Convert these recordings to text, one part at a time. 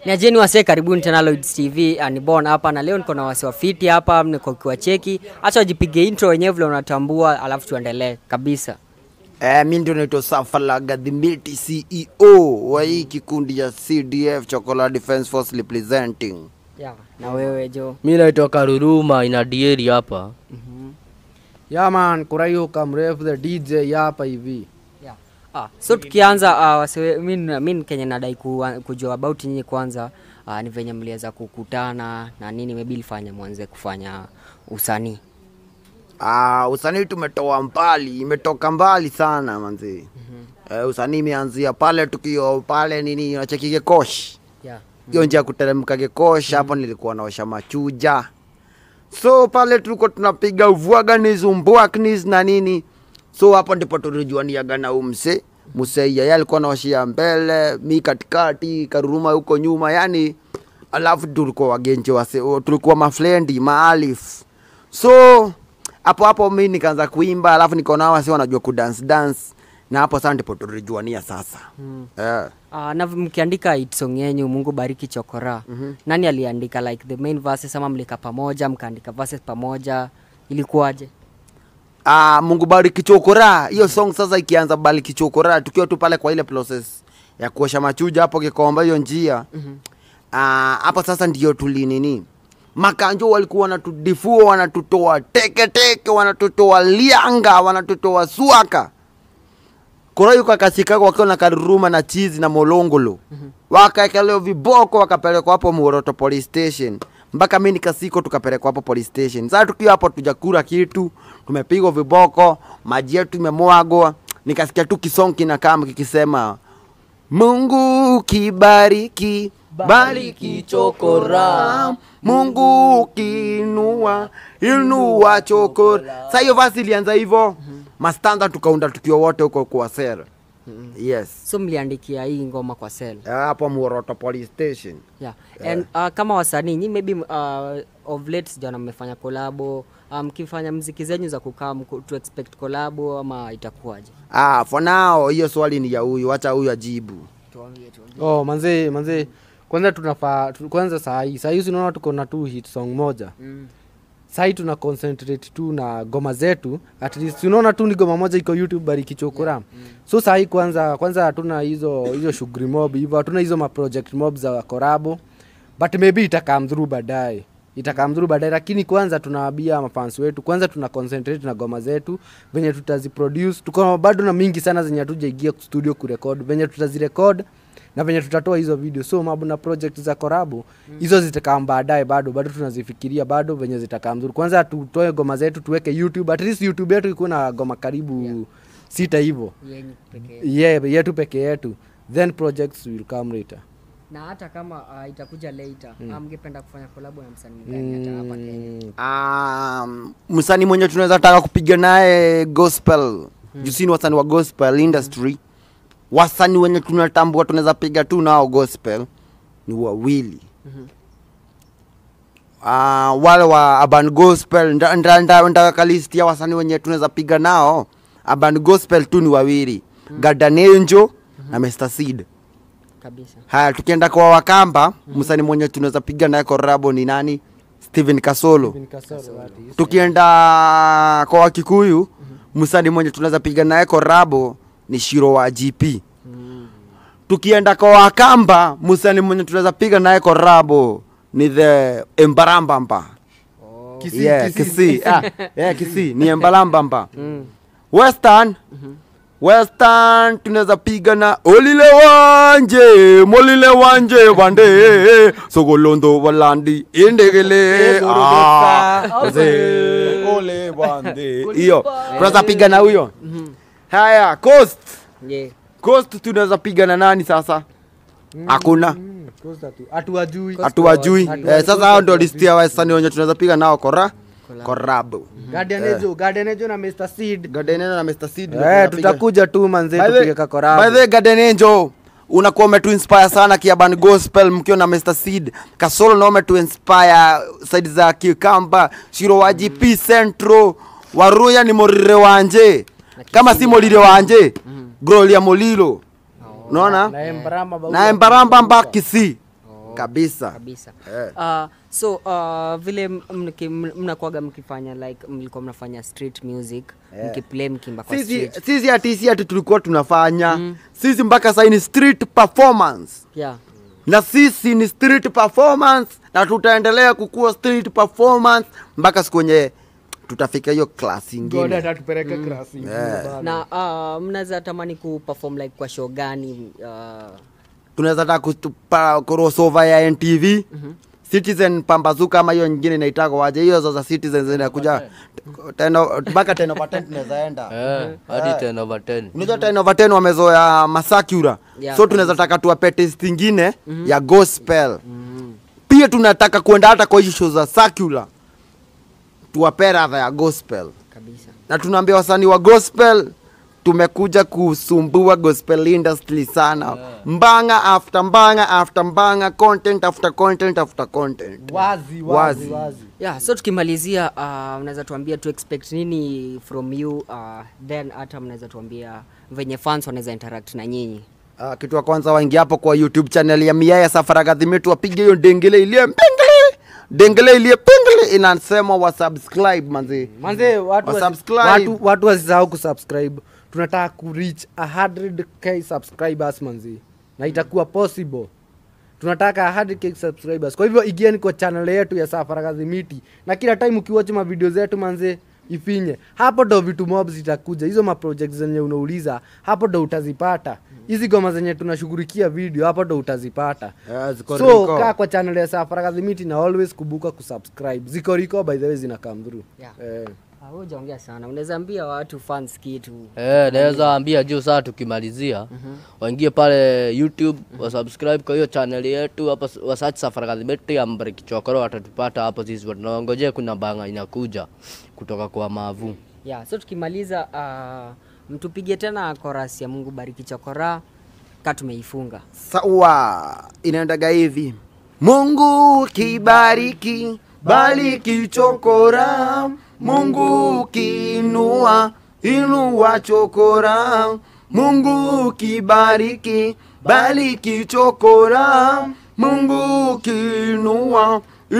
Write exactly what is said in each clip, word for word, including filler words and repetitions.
Niajeni wase, karibuni tena Lloyds T V, ni Born hapa na leo niko na wase wafiti hapa, niko kwa cheki. Acha wajipige intro wenyewe vile unatambua alafu tuendelee kabisa. Eh, mimi ndio naitwa Safalaga the Multi C E O wa hii kikundi ya C D F Chocolate Defense Force representing. Yeah, na wewe jo? Mimi naitwa Karuruma ina Dieri hapa. Mhm. Yeah man, Kurayo Kamrefu the D J hapa hivi. Yeah. Ah, so tukianza uh, wase mimi mimi Kenya nadai ku, kujua about nyinyi kwanza, uh, ni venye mliweza kukutana na nini maybe ilifanya mwanze kufanya usanii. Ah, usanii tumetoa mbali, imetoka mbali sana manzi. Mhm. Mm eh, usanii imeanzia pale tukio pale nini unacheki Gekosh. Yeah. Hiyo mm -hmm. njia kuteremka Gekosh, mm -hmm. hapo nilikuwa naosha machuja. So pale tulikuwa tunapiga uvuaganiz umboaknis na nini. So hapo ndipo tulijuaniaga na umse. Musei yeye alikuwa anaoshia mbele, mi katikati, Karuruma huko nyuma, yani alafu tulikuwa wagenje wase, tulikuwa mafrendi, maalif. So hapo hapo mimi nikaanza kuimba, alafu nikaona wase wanajua ku dance dance. Na hapo sasa ndipo tulijuania sasa. Mm. Eh. Ah, na mkiandika hit song yenyu Mungu Bariki Chokora. Mm -hmm. Nani aliandika like the main verses ama mlika pamoja, mkaandika verses pamoja? Ilikuwaje? Ah, Mungu Bariki Chokora. Hiyo song sasa ikianza Bariki Chokora tukiwa tu pale kwa ile process ya kuosha machuja hapo Kikomba hiyo njia. Mhm. Mm ah, hapo sasa ndio tuli nini? Makanjo walikuwa wanatudifua, wanatutoa teke teke, wanatutoa lianga, wanatutoa suaka. Kora yuko akashika wakiwa na Karuruma na Chizi na Molongolo. Mm -hmm. Wakaekelewa viboko wakapelekwa hapo Muoroto police station. Mpaka mimi nikasiko tukapelekwa hapo police station. Sasa tukiwa hapo tujakula kitu, tumepigwa viboko, maji yetu imemwagwa. Nikasikia tu kisong kinakaa kikisema Mungu kibariki bariki Chokora, Mungu kinua inua Chokora. Sasa hiyo basi ilianza hivyo. Mm -hmm. Mastanda tukaunda tukio wote huko kwa sel. Mm -hmm. Yes. So mliandikia hii ngoma kwa sel? Hapo Muoroto police station. Yeah. Yeah. And uh, kama wasanii nyinyi maybe uh, of late jana mmefanya collabo, mkifanya um, muziki zenyu za kukaa to expect collabo ama itakuwaje? Ah, for now hiyo swali ni ya huyu, acha huyu ajibu. Tuambie tuambie. Oh, manze manze kwanza tunafaa kwanza saa hii. Saa hii unaona tuko na tu hit song moja. Mm. Sasa tuna concentrate tu na goma zetu, at least unaona tu ni goma moja iko YouTube Bariki Chokora. Yeah. Mm. So sasa kwanza kwanza hatuna hizo hizo shughuli mob hivyo, hatuna hizo ma project mob za collabo, but maybe itakam through baadaye. Itakam through baadaye, lakini kwanza tunawaambia mafans wetu kwanza tuna concentrate na goma zetu venye tutaziproduce. Tuko bado na mingi sana zenye hatujaingia studio kurecord, venye tutazirecord na venye tutatoa hizo video. So mambo na project za collabo hizo mm. zitakam baadaye, bado bado tunazifikiria bado venye zitakam nzuri. Kwanza tutoe goma zetu tuweke YouTube, at least YouTube yetu iko na goma karibu yeah. sita hivyo. Yenye pekee. Yeah, yetu pekee yetu. Then projects will come later. Na hata kama uh, itakuja later, mm. mngependa kufanya collabo na msanii gani hata hapa Kenya? Um, msanii mwenye tunaweza taka kupiga naye gospel. Mm. Jusini wasanii wa gospel industry. Mm. Wasanii wenye tunatambua tunaweza piga tu nao gospel ni wawili. Mhm. Ah, uh, wale wa urban gospel nda nda nda list ya wasanii wenye tunaweza piga nao urban gospel tu ni wawili. Mm. Garden Angel mm -hmm. na mister Seed. Kabisa. Haya tukienda kwa Wakamba, mm -hmm. msanii mwenye tunaweza piga naye collabo ni nani? Steven Kasolo. Steven Kasolo. Tukienda kwa Wakikuyu, mm -hmm. msanii mwenye tunaweza piga naye collabo ni Shiro wa G P. Mm. Tukienda kwa Wakamba, msanii mwenye tunaweza piga naye collabo ni the Embarambamba. Oh. Kisi, yeah, Kisi. Kisi. ah, yeah, Kisi ni Embarambamba. Mm. Western. Mm -hmm. Western tunaweza piga na Olile Wanje, Molile Wanje Wande, Sogolondo Walandi Indegele. Ah, Ole Wande. Hiyo tunaweza piga na huyo. Haya, Coast. Yeah. Coast tunaweza piga na nani sasa? Hakuna. Coast tu. Hatuwajui. Hatuwajui. Eh, sasa hao ndio list ya wasanii wenye tunaweza piga nao kora. Collabo. Garden Angel, Garden Angel na mister Seed. Garden Angel na mister Seed. Eh, tutakuja tu manze tupige collabo. By the way, Garden Angel unakuwa umetu inspire sana kiaban gospel mkio na mister Seed. Kasolo na umetu inspire side za Kikamba, Shiro wa G P Centro, Waruya ni Morire Wanje. Kama si Morire Wanje, Gloria Molilo. Unaona? Na Embaramba Mbakisi. kabisa. kabisa. Eh. Uh, so uh, vile mniki- mnakuwaga mkifanya like mlikuwa mnafanya street music, Yeah. mkiplay mkimba kwa Sisi street. sisi ati si ati tulikuwa tunafanya. Sisi mpaka sasa ni street performance. Yeah. Na sisi ni street performance na tutaendelea kukua street performance mpaka siku yenye tutafika hiyo class God ingine. atatupeleka class ingine bana. Na uh, mnaweza tamani kuperform like kwa show gani? Uh, Tunaweza taka kutupa crossover ya N T V. Citizen pambazuka ama hiyo nyingine inaitaka waje hiyo za Citizen zinakuja tena mpaka ten over ten tunaweza enda. Eh, hadi ten over ten. Unajua ten over ten wamezoea Masakura. Yeah, So tunaweza taka tuwape test ingine ya gospel. Pia tunataka kuenda hata kwa hizo show za secular. Tuwape radha ya gospel. kabisa. Na tunaambia wasanii wa gospel tumekuja kusumbua gospel industry sana. Mbanga after mbanga after mbanga, content after content after content. Wazi Wazi. wazi wazi. Yeah, so tukimalizia uh, mnaweza tuambia to expect nini from you uh, then hata mnaweza tuambia venye fans wanaweza interact na nyinyi. Uh, kitu ya kwanza waingia hapo kwa YouTube channel ya Miaya Safaragadhi Mitu wapige hiyo dengele ile pengele. Dengele ile pengele inasema wa subscribe manzi. Manze watu Wa wasi- subscribe. watu watu wasisahau kusubscribe. Tunataka ku reach one hundred k subscribers manzi. Na itakuwa possible. Tunataka one hundred k subscribers. Kwa hivyo igieni kwa channel yetu ya Safaragadhi Miti. Na kila time ukiwatch ma video zetu manze ifinye. Hapo ndo vitu mob zitakuja. Hizo ma projects zenye unauliza, hapo ndo utazipata. Hizi goma zenye tunashughulikia video, hapo ndo utazipata. Yeah, ziko So riko. kaa kwa channel ya Safaragadhi Miti na always kubuka kusubscribe. Ziko riko by the way zina come through. Yeah. Eh. Ah, wewe hujaongea sana. Unaweza ambia watu fans kitu. Eh, naweza ambia juu saa tukimalizia waingie pale YouTube wasubscribe kwa hiyo channel yetu hapo, wasearch Safaragadhi Miti ya Mbariki Chokoro, watatupata hapo. Sisi tunawangojea, kuna banga inakuja kutoka kwa Mavu. Yeah, so tukimaliza uh, mtupige tena chorus ya Mungu bariki chokora ka tumeifunga. Sawa, inaendaga hivi. Mungu kibariki, bariki chokora. Mungu kiinua, inua chokora. Mungu kibariki, bariki chokora. Mungu kiinua,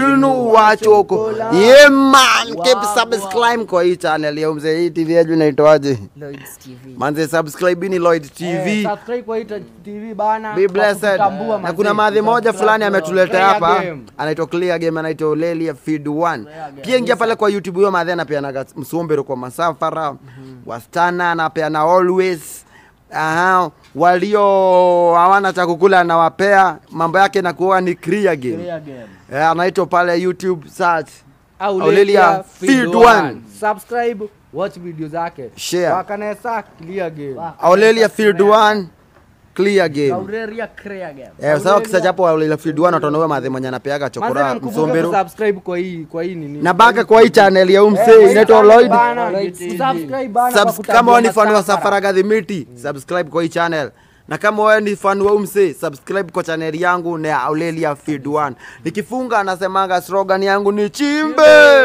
inua chokora. Yeah man, keep subscribe kwa hii channel ya mzee. Hii T V yetu inaitwaje? Lloyd's T V. Manze subscribe ni Lloyd T V. Eh, subscribe kwa hii T V bana. Be kwa blessed. kututambua Na manze. kuna madhi moja Subscribe fulani kwa ametuleta Clear hapa, Game. anaitwa Clear Game, anaitwa Olelia Feed One. Pia ingia pale kwa YouTube, huyo madhi anapeana msombero kwa masafara, wastana anapeana always. Aha, walio hawana cha kukula anawapea, mambo yake inakuwa ni Clear Game. Clear Game. Eh, anaitwa pale YouTube search Aurelia Aurelia Feed Feed One. One. Subscribe, watch video zake. Share. Wakanesa Clear Game. Aurelia Feed One, Clear Game. Aurelia Clear Game. Eh, sawa kisacha hapo Aurelia Feed One utaona huyo madhi mwenye anapeaga chokora msombero. Subscribe kwa hii kwa hii nini? Na baka kwa hii channel ya umse inaitwa Lloyd. Subscribe bana. Subs- kama wewe ni fan wa Safaragadhi Miti, subscribe kwa hii channel. Na kama wewe ni fan wa umse, subscribe kwa channel yangu na Aurelia Feed One. Nikifunga anasemanga slogan yangu ni chimbe,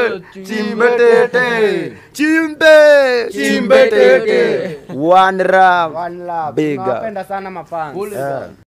chimbe tete, chimbe, chimbe tete. One love. One love. Big up. Tunawapenda sana mafans.